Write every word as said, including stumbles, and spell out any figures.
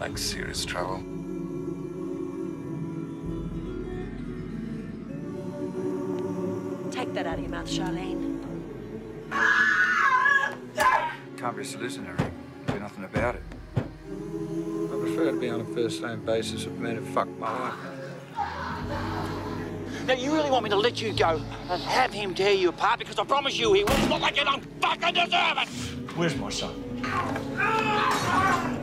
Like serious trouble? Take that out of your mouth, Charlene. Can't risk losing her. Do nothing about it. I prefer to be on a first-name basis with men who fuck my wife. Now, you really want me to let you go and have him tear you apart? Because I promise you he will. It's not like you don't fucking deserve it! Where's my son?